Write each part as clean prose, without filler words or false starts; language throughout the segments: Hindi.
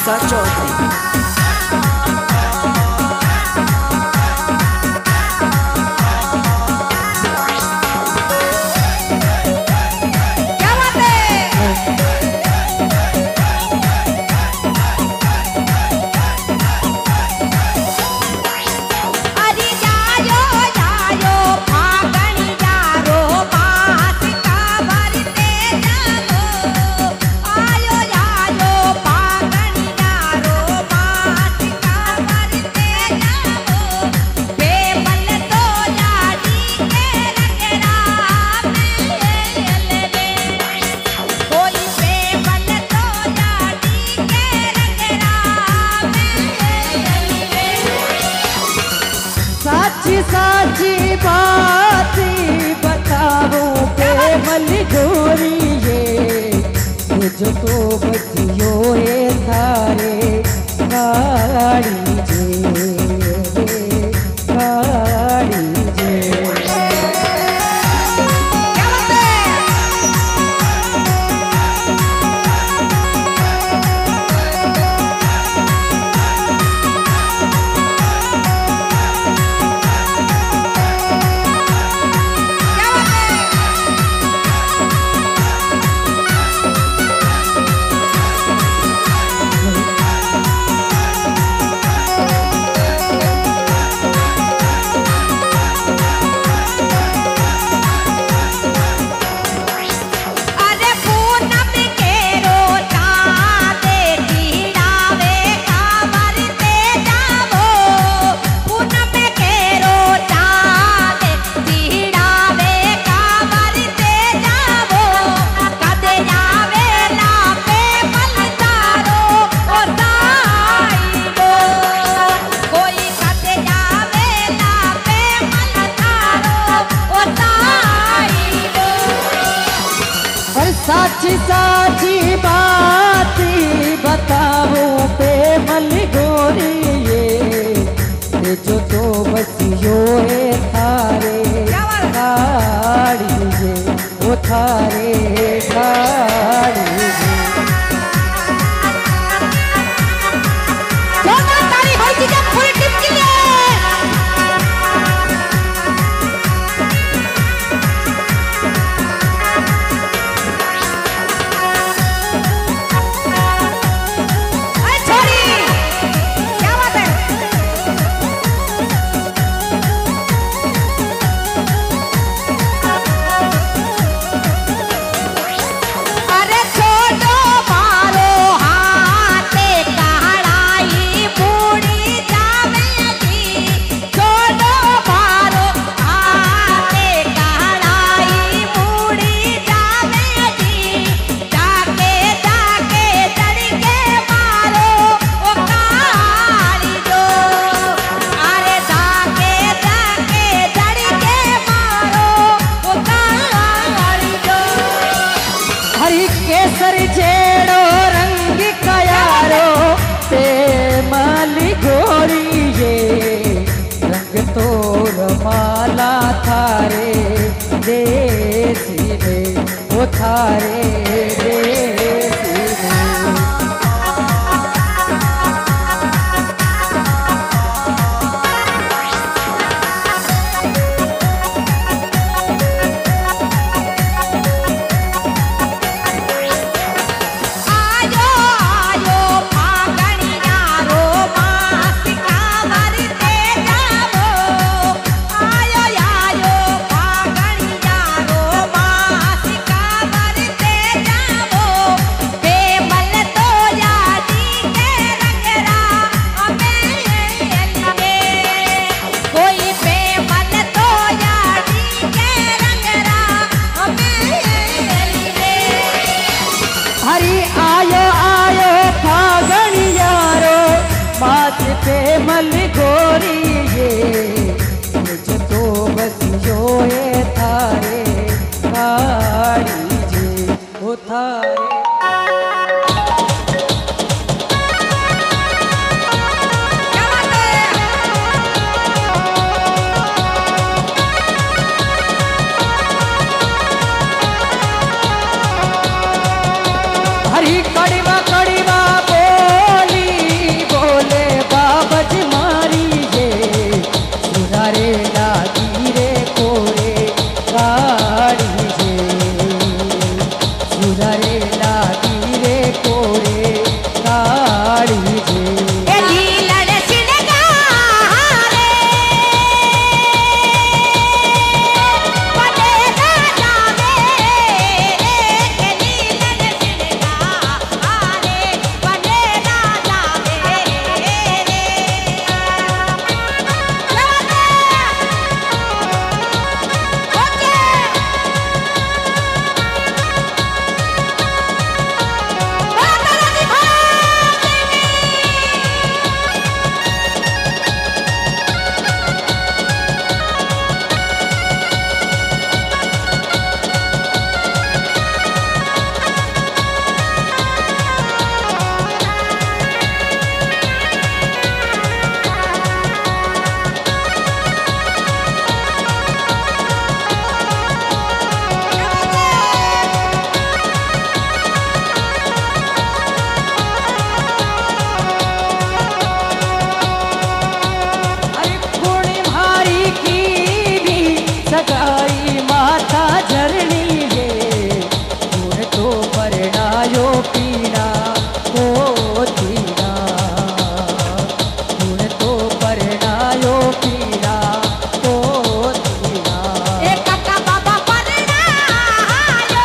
वर्षा चौधरी। साची बात बताओ बेमल गोरी ये जो तो बतियो थारे गाड़ी जे गाड़ी जे। साची साची बात बताओ बेमल गोरी ये जो तो बसियो थारे गाड़ी ये वो थारे गाड़ी केसर जेड़ो रंग कयारो बेमल गोरी ये रंग तोर माला थारे देसी में वो थारे देसी में। बेमल गोरी ये जो तो बसियो थारे गाड़ी जे वो थारे। हरी कड़वा कड़वा बोली सगाई माता झरणी ये गुण तो परणायो पीड़ा पोतीना गुण तो परणायो पीड़ा पोतीना ए काका बाबा परणायो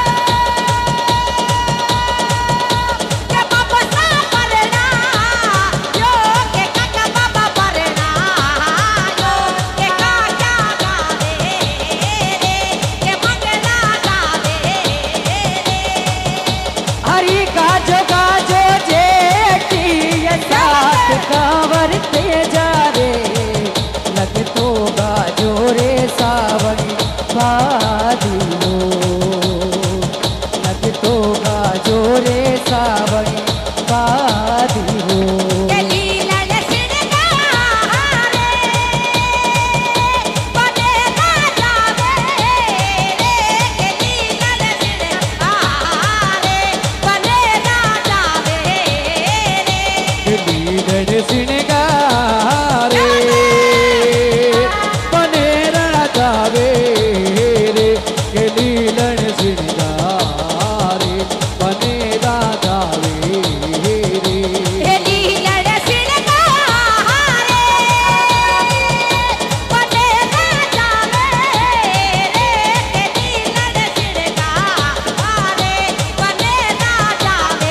के बाबा सा परणायो के काका बाबा परणायो के काका गावे रे के मंगला गावे रे हरी गाजो गाजो जेठी ये साथ कांवरते जा रे लग तो गाजो रे सावणी बादियो लग तो गाजो रे सावणी बादियो के लीलन सिंगारे बने ना जावे रे के लीलन सिंगारे बने ना जावे रे लीलन सिंगारे बने ना जावे रे के लीलन सिंगारे बने ना जावे रे के लीलन सिंगारे बने ना जावे रे के लीलन सिंगारे बने ना जावे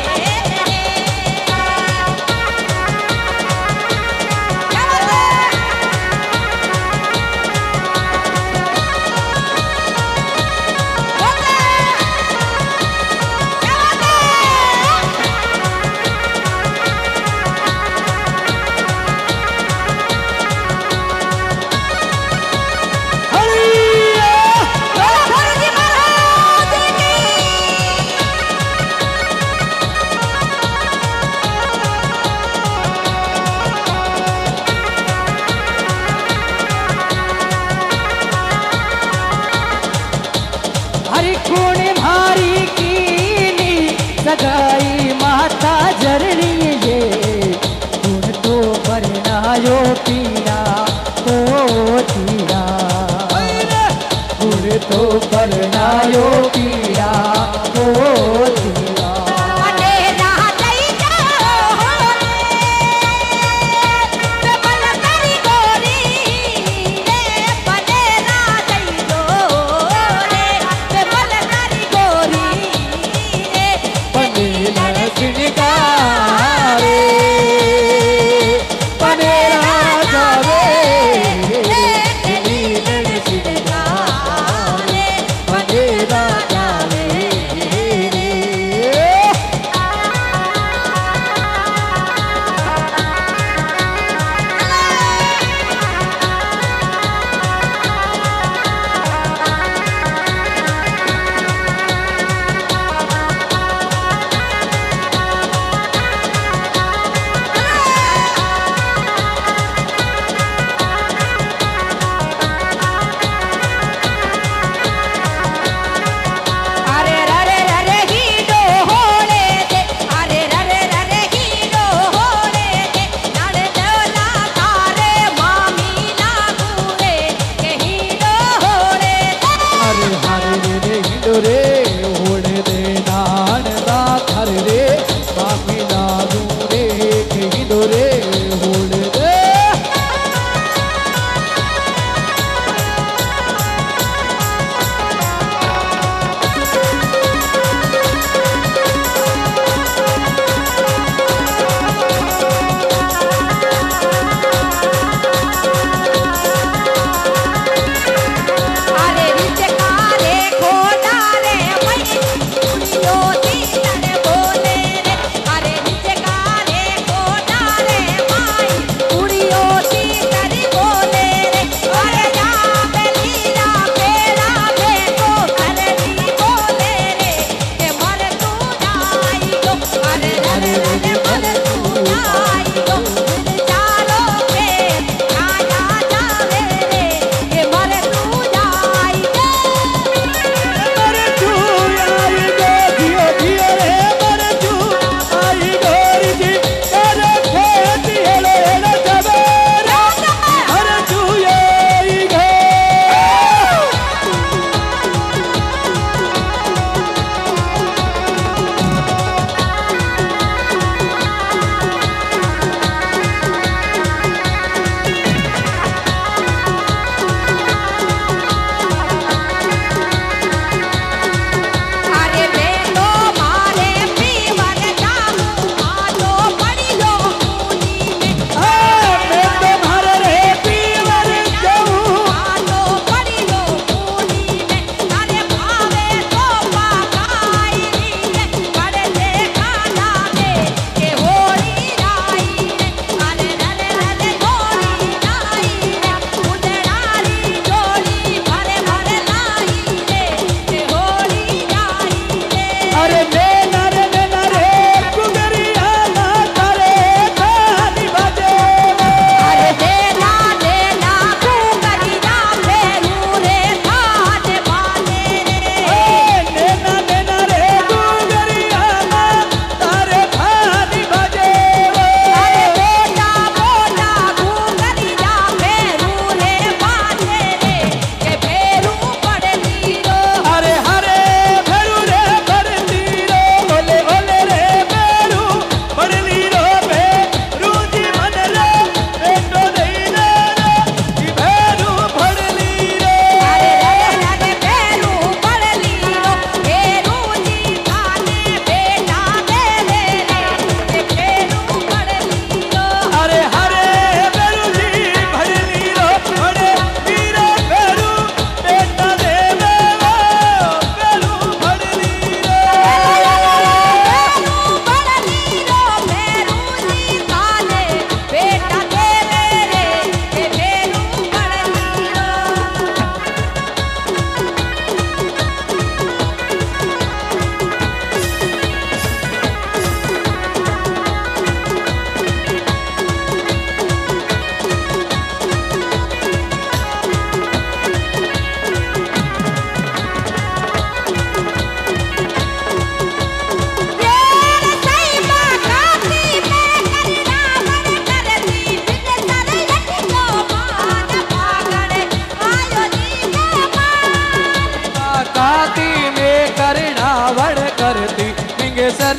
हरि गुण भारी कीनी सगाई माता झरणी ये गुण तो परणायो पीड़ा पोतीना गुण तो परणायो पीड़ा पोतीना बने ना लई जाओ रे बल करी गोरी रे बने ना लई जाओ रे बल करी गोरी रे बनेला सिंगारे बनेला जावे रे लीलन सिंगारे बनेला जावे रे अरे ररे ररे हीडो होले दे अरे ररे ररे हीडो होले दे नाड़े देवला तारे मामी लागू रे के हीडो होले दे अरे हरे रे हिंदो रे होड़ दे नान दा थर रे बामी नादू रे के हिंदो रे होड़ दे अरे रिच कारे खोड़ा रे मई कुड़ियो दीन बोले रे अरे रिच कारे खोड़ा रे मई कुड़ियो दीन बोले रे अरे जावे लीला पेड़ा देखो करनी बोले रे के मर तू जाई गो अरे अरे अरे मर तू जाई गो चारो पे आया जावे रे के मर तू जाई गो मर तू आई गो दियो दियो रे मर तू आई गोरी जी अरे खेती हेलो हेलो जबे रे मर तू आई गो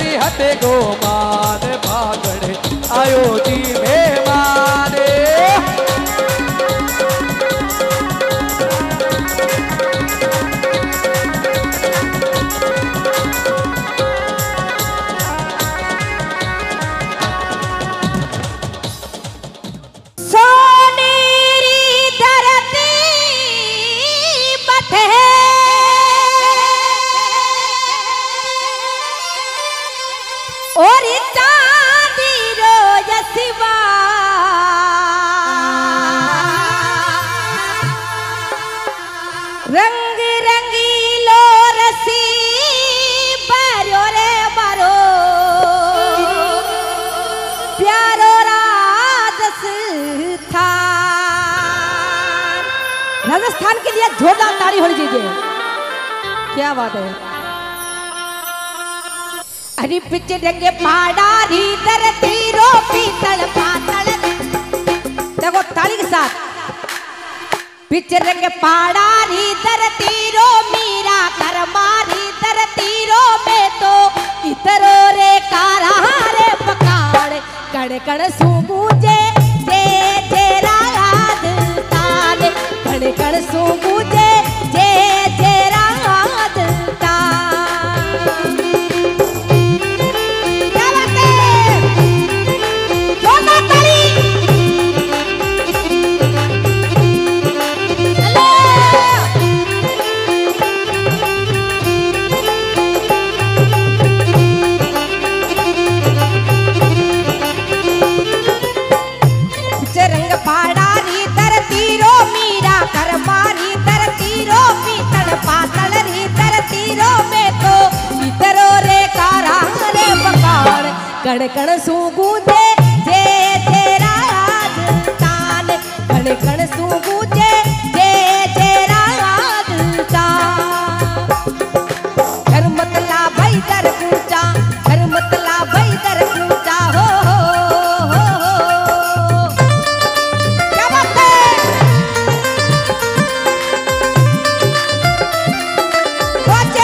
नी हटे गो मान भागड़े आयो जी मेहमान और चांदी रोज सिवा रंग रंगीलो रसी बरो रे बरो प्यारो राजस्थान के लिए जोरदार ताली होनी चाहिए। क्या बात है। अरे पिच रंगे पाडारी धरती रो पीतल पातल देखो ताली के साथ पिच रंगे पाडारी धरती रो मीरा कर मारी धरती रो में तो इतरो रे कारा रे पकाड़ कड़ कड़ सूबूजे जे जे रात ताने कड़ कड़ सूबूजे जे जे रात कड़ कड़ सूगूजे जे जे राजस्थान कड़ कड़ सूगूजे जे जे राजस्थान घर मतला भाई दर पूजा घर मतला भाई दर पूजा हो क्या बात है। बच्चे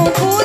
भूल